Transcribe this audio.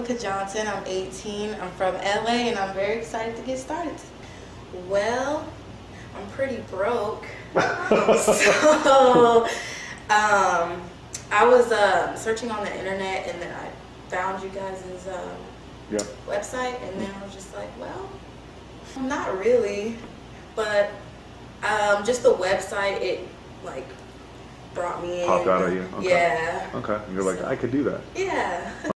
Vivica Johnson. I'm 18. I'm from LA, and I'm very excited to get started. Well, I'm pretty broke. So, I was searching on the internet, and then I found you guys' website, and then I was just like, well, not really, but just the website, it like brought me in. Popped out at you? Okay. Yeah. Okay. You're like, I could do that. Yeah.